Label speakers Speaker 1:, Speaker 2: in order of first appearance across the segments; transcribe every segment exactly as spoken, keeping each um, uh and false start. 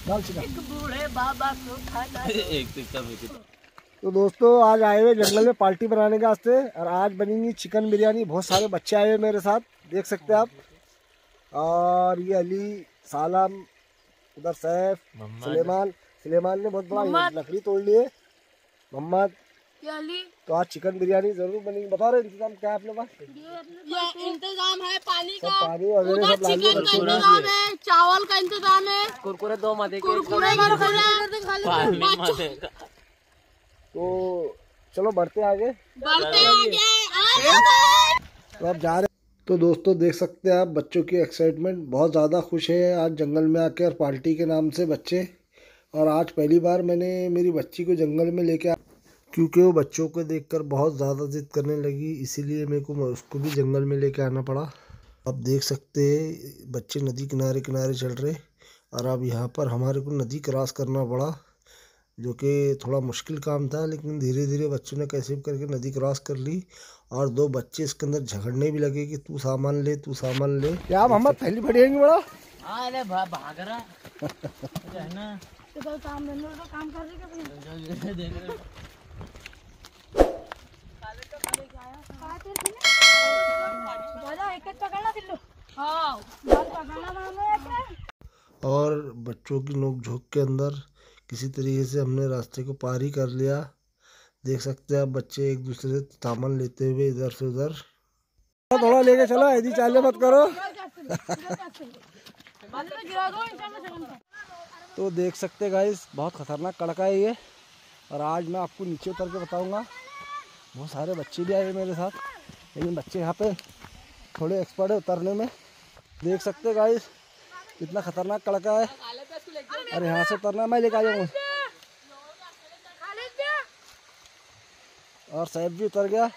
Speaker 1: डाल चिकन।
Speaker 2: एक बूढ़े बाबा को खाना एक
Speaker 1: तो दोस्तों आज आए हुए जंगल में पार्टी बनाने के वास्ते और आज बनेगी चिकन बिरयानी। बहुत सारे बच्चे आए हुए मेरे साथ, देख सकते हैं आप। और ये अली, सालम, उधर सैफ, सुलेमान। सुलेमान ने बहुत बड़ा लकड़ी तोड़ ली है। मोहम्मद, तो आज चिकन बिरयानी जरूर बनेगी। बता रहे इंतजाम क्या है अपने पास?
Speaker 3: ये इंतजाम है पानी का,
Speaker 1: पानी वगैरह सब लाने
Speaker 3: चिकन का इंतजाम है, चावल का इंतजाम है,
Speaker 2: कुरकुरे दो मत
Speaker 3: कुरकुरे
Speaker 1: तो चलो बढ़ते आगे
Speaker 3: बढ़ते आगे।
Speaker 1: तो आप जा रहे। तो दोस्तों देख सकते हैं आप बच्चों की एक्साइटमेंट, बहुत ज़्यादा खुश है आज जंगल में आके और पार्टी के नाम से बच्चे। और आज पहली बार मैंने मेरी बच्ची को जंगल में लेके आ, क्योंकि वो बच्चों को देखकर बहुत ज़्यादा जिद करने लगी, इसीलिए मेरे को उसको भी जंगल में लेके आना पड़ा। आप देख सकते हैं बच्चे नदी किनारे किनारे चल रहे और अब यहाँ पर हमारे को नदी क्रॉस करना पड़ा, जो कि थोड़ा मुश्किल काम था, लेकिन धीरे धीरे बच्चों ने कैसे भी करके नदी क्रॉस कर ली। और दो बच्चे इसके अंदर झगड़ने भी लगे कि तू सामान ले तू सामान ले। क्या मोहम्मद थैली बढ़िएंगे बड़ा?
Speaker 2: अरे भाग रहा है ना,
Speaker 3: तो काम काम कर रही है।
Speaker 1: और बच्चों की नोक झोंक के अंदर किसी तरीके से हमने रास्ते को पार ही कर लिया। देख सकते हैं आप बच्चे एक दूसरे से सामान लेते हुए इधर से उधर। थोड़ा लेके चलो, ऐसी चाले मत करो। तो देख सकते गाइस बहुत खतरनाक कड़का है ये। और आज मैं आपको नीचे उतर के बताऊंगा। बहुत सारे बच्चे भी आए मेरे साथ, लेकिन बच्चे यहाँ पे थोड़े एक्सपर्ट है उतरने में। देख सकते गाइस कितना खतरनाक कड़का है। अरे यहाँ से उतरना, मैं लेके आ जाऊँगा। और सैफ भी उतर गया।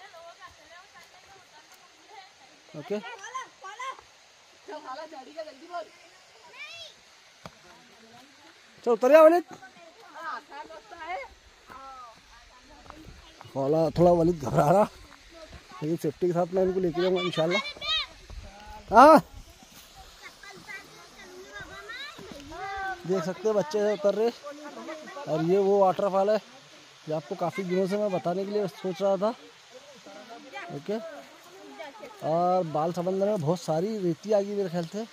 Speaker 1: ओके चलो उतर गया वलिद। खोला थोड़ा वलिद घबरा रहा, लेकिन सेफ्टी के साथ मैं इनको लेके जाऊंगा इंशाल्लाह। हाँ देख सकते हैं बच्चे उतर रहे। और ये वो वाटरफॉल है जो आपको काफ़ी दिनों से मैं बताने के लिए सोच रहा था। ओके, और बाल समंदर में बहुत सारी रेती आ गई मेरे ख्याल से।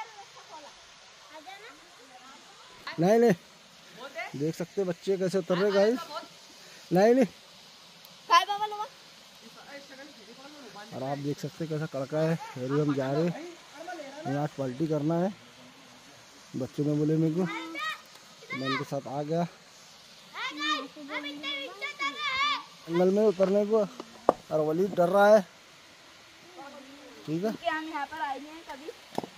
Speaker 1: नहीं नहीं देख सकते बच्चे कैसे उतर रहे गाइस। नहीं नहीं और आप देख सकते कैसा कड़का है। अभी हम जा रहे हैं, आज पलटी करना है। बच्चों ने बोले मेरे को, तो मैं उनके साथ आ गया जंगल में उतरने को। और वलीद डर रहा है। ठीक है,
Speaker 3: हम यहाँ पर आए हैं कभी।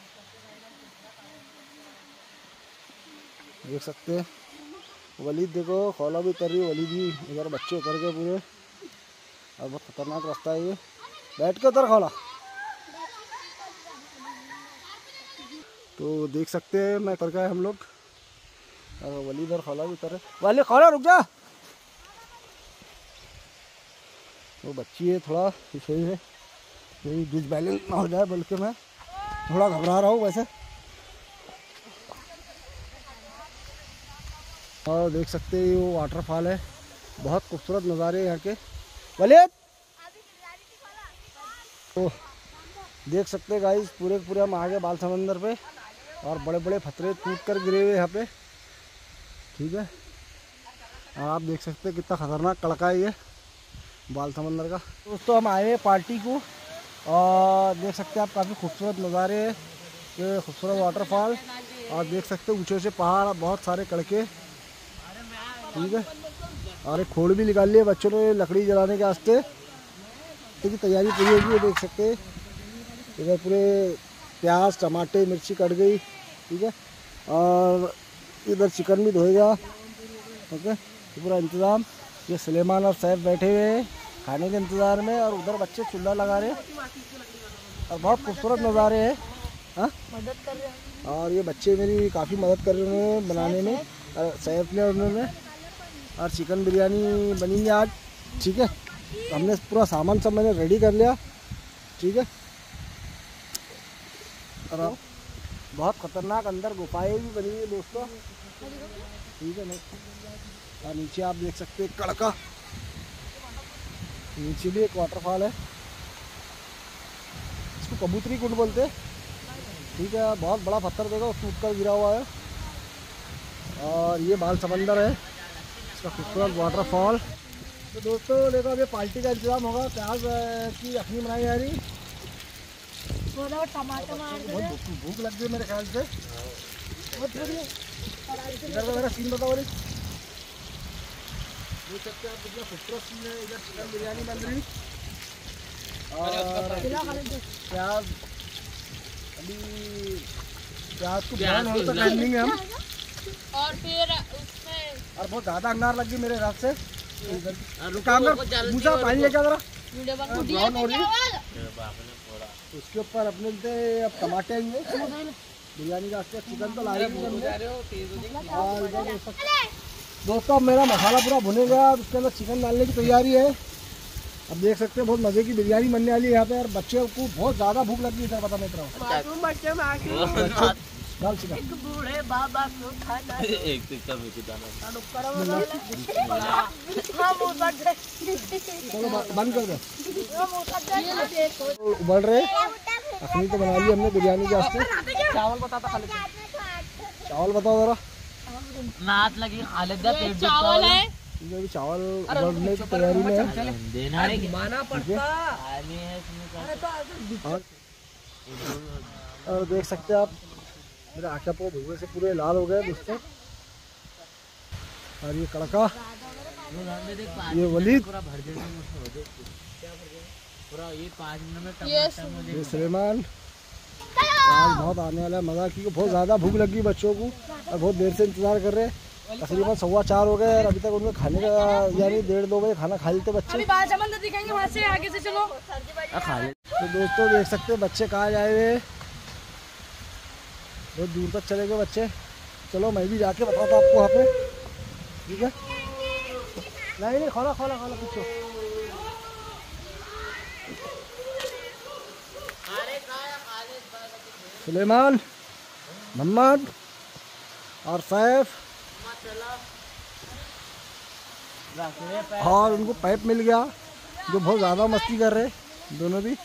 Speaker 1: देख सकते हैं वलीद, देखो खौला भी उतर रही है, वलीद भी इधर बच्चे उतर गए पूरे। और बहुत खतरनाक रास्ता है ये, बैठ के उतर खौला। तो देख सकते हैं मैं उतर गए हम लोग, और वलीद और खौला भी उतर। वाले खौला रुक जा, वो बच्ची है थोड़ा सही है, कोई डिसबैलेंस ना हो जाए, बल्कि मैं थोड़ा घबरा रहा हूँ वैसे। और देख सकते हैं वो वाटरफॉल है, बहुत खूबसूरत नज़ारे यहाँ के। वलीद तो देख सकते हैं गाइस पूरे पूरे हम आ गए बाल समंदर पे, और बड़े बड़े पत्थर टूट कर गिरे हुए यहाँ पे। ठीक है, और आप देख सकते हैं कितना खतरनाक कड़का है ये बाल समंदर का। दोस्तों हम आए हैं पार्टी को, और देख सकते हैं आप काफ़ी खूबसूरत नज़ारे हैं, ये खूबसूरत वाटरफॉल। और देख सकते हैं ऊँचे ऊँचे पहाड़, बहुत सारे कड़के। ठीक है, और एक खोड़ भी निकाल लिया बच्चों ने लकड़ी जलाने के वास्ते। इसकी तैयारी पूरी होगी, ये देख सकते हैं इधर पूरे प्याज टमाटे मिर्ची कट गई। ठीक है, और इधर चिकन भी धोएगा। ओके, ये पूरा इंतज़ाम। ये सुलेमान और सैफ बैठे हुए हैं खाने के इंतज़ार में, और उधर बच्चे चूल्हा लगा रहे हैं, और बहुत खूबसूरत नज़ारे हैं। हाँ
Speaker 3: मदद कर रहे हैं,
Speaker 1: और ये बच्चे मेरी काफ़ी मदद कर रहे हैं बनाने में, और सैफ ने उन्होंने। और चिकन बिरयानी बनेंगी आज। ठीक है, हमने पूरा सामान सब मैंने रेडी कर लिया। ठीक है, और बहुत ख़तरनाक अंदर गुफाएं भी बनी हुई है दोस्तों। ठीक है नहीं। और नीचे आप देख सकते हैं कड़का, नीचे भी एक वाटरफॉल है, इसको कबूतरी कुंड बोलते हैं। ठीक है, बहुत बड़ा पत्थर देखो टूट कर गिरा हुआ है। और ये बाल समंदर है, इसका खूबसूरत वाटरफॉल। तो दोस्तों देखो अभी पार्टी का इंतजाम होगा। प्याज की यखनी बनाई जा रही,
Speaker 3: टमाटर मार
Speaker 1: बहुत भूख भूख लग गई मेरे ख्याल से। बहुत बढ़िया। इधर का मेरा सीन बताओ। देख सकते हैं आप कितना खूबसूरत सीन है। इधर चिकन बिरयानी बन रही और प्याज अभी प्याज को ब्राउन होने तक काटनी है हम।
Speaker 3: और फिर उसमें
Speaker 1: और बहुत ज़्यादा अंगार लग गई मेरे हाथ से। काम कर मूसा पानी लेके जरा।
Speaker 3: वीडियो बंद कर
Speaker 1: ब्राउन हो रही है। उसके ऊपर अपने से अब टमाटे आएंगे बिरयानी का। चिकन तो ला रहे हैं। दोस्तों अब मेरा मसाला पूरा भुने गया, उसके अंदर चिकन डालने की तैयारी है। अब देख सकते हैं बहुत मज़े की बिरयानी बनने वाली है यहाँ पे। और बच्चे को बहुत ज़्यादा भूख लगी है। सर बता मैं
Speaker 3: बच्चे
Speaker 1: डाल चिकन
Speaker 3: बूढ़े बाबा को खाना
Speaker 2: एक टिक्का में कितना
Speaker 1: चलो बंद कर दो। उबल रहे अखनी तो बना ली हमने बिरयानी के वास्ते। चावल बताता खाली, चावल बताओ जरा।
Speaker 2: नाच लगी खालिद दा पेट
Speaker 3: चावल है।
Speaker 1: ठीक है अभी चावल उबलने की तैयारी में है।
Speaker 2: देना है माना पड़ता है
Speaker 1: और, और देख सकते हैं आप मेरे आटा को धुएं से पूरे लाल हो गए दोस्तों। और ये कड़का, ये वलीद,
Speaker 2: पूरा भर देना पूरा ये पाँच मिनट में
Speaker 3: ये
Speaker 1: ये सुलेमान। आज बहुत आने वाला है मज़ा, क्योंकि बहुत ज़्यादा भूख लगी बच्चों को और बहुत देर से इंतज़ार कर रहे हैं। तकरीबन सवा चार हो गए और अभी तक उनके खाने का यानी डेढ़ दो बजे खाना खा लेते बच्चे।
Speaker 3: अभी बाल समंदर दिखाएंगे, वहाँ से आगे से चलो।
Speaker 1: तो दोस्तों देख सकते हैं बच्चे कहाँ जाए हुए, बहुत दूर तक चले गए बच्चे। चलो मैं भी जाके बताता आपको वहाँ पे। ठीक है नहीं नहीं खोला खोला खोला पूछो। सुलेमान, मोहम्मद और सैफ और उनको पाइप मिल गया जो बहुत ज़्यादा मस्ती कर रहे दोनों भी।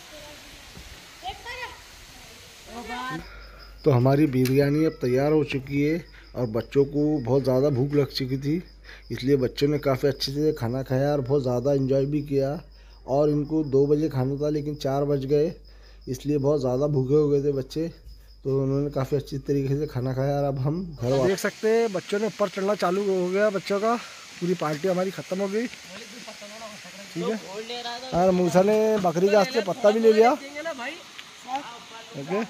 Speaker 1: तो हमारी बिरयानी अब तैयार हो चुकी है और बच्चों को बहुत ज़्यादा भूख लग चुकी थी, इसलिए बच्चों ने काफ़ी अच्छे से खाना खाया और बहुत ज़्यादा एंजॉय भी किया। और इनको दो बजे खाना था लेकिन चार बज गए, इसलिए बहुत ज़्यादा भूखे हो गए थे बच्चे। तो उन्होंने काफ़ी अच्छी तरीके से खाना खाया और अब हम घर देख सकते हैं बच्चों ने ऊपर चढ़ना चालू हो गया बच्चों का। पूरी पार्टी हमारी ख़त्म हो गई। ठीक है और मूसा ने बकरी का वास्ते पत्ता भी ले लिया। ओके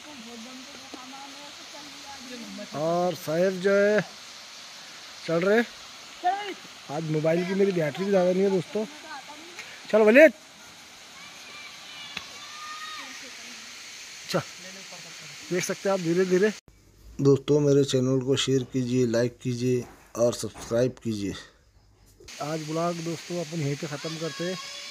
Speaker 1: और साहिब जो है चल रहे। आज मोबाइल की मेरी बैटरी भी ज़्यादा नहीं है दोस्तों। चलो वलीद अच्छा देख सकते हैं आप धीरे धीरे। दोस्तों मेरे चैनल को शेयर कीजिए, लाइक कीजिए और सब्सक्राइब कीजिए। आज ब्लॉग दोस्तों अपन यहीं पे ख़त्म करते हैं।